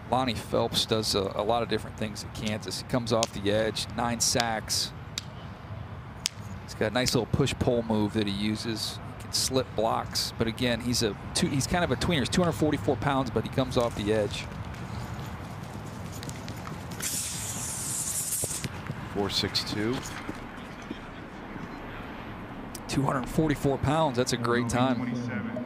Lonnie Phelps does a lot of different things at Kansas. He comes off the edge, 9 sacks. He's got a nice little push-pull move that he uses. He can slip blocks, but again, he's kind of a tweener. He's 244 pounds, but he comes off the edge. 4.62. 244 pounds. That's a great time.